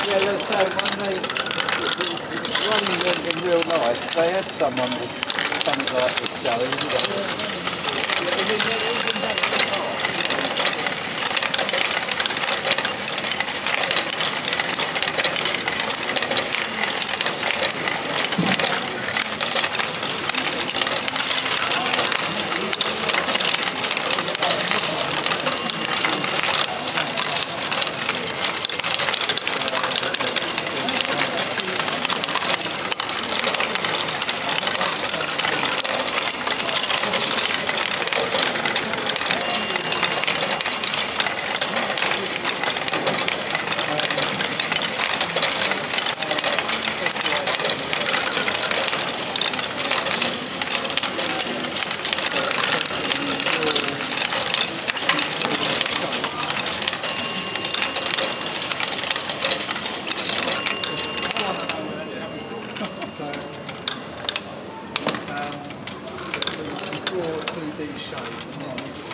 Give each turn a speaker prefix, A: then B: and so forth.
A: Yeah, so when they running them in real life, they had someone with something like this going, didn't they? Draw a 2D shape.